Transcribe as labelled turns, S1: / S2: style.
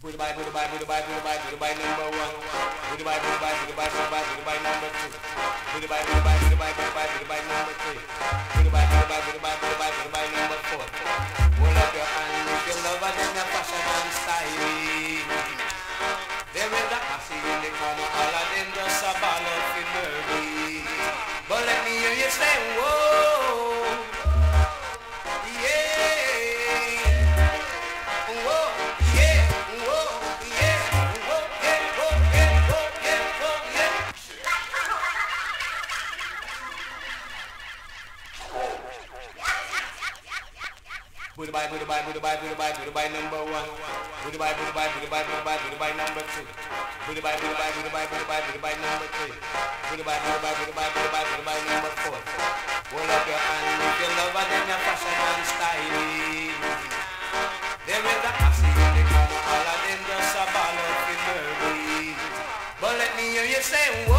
S1: Budy by, Budy by, Budy by, Budy by, Budy by number one. Budy by, Budy by, Budy by, Budy by, Budy by number two. Budy by, Budy by, Budy by, Budy by, Budy by number three. Budy by, Budy by, Budy by, Budy by, Budy by number four. Hold up your hand if you love and then your fashion and style. There is a posse in the corner, all of them just a ball of nerdy. But let me hear you say, whoa. Budy by, Budy by, Budy by, Budy by, Budy by number one. Budy by, Budy by, Budy by, Budy by, Budy by number two. Budy by, Budy by, Budy by, Budy by, Budy by number three. Budy by, Budy by, Budy by, Budy by, Budy by number four. Hold up your hand if you love and then your fashion and style. There is a posse in the corner, all of them just a ball of nerdy. But let me hear you say,